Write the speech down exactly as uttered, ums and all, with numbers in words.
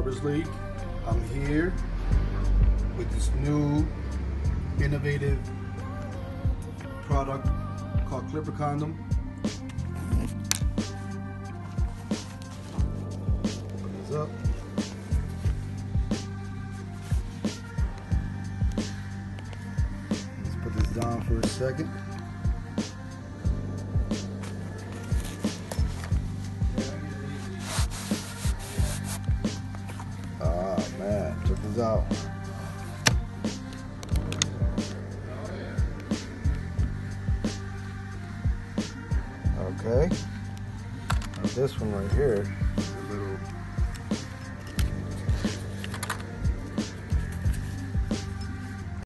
Barbers League. I'm here with this new innovative product called Clipper Condom. Put this up. Let's put this down for a second. Oh man, check this out. Okay. Now this one right here is a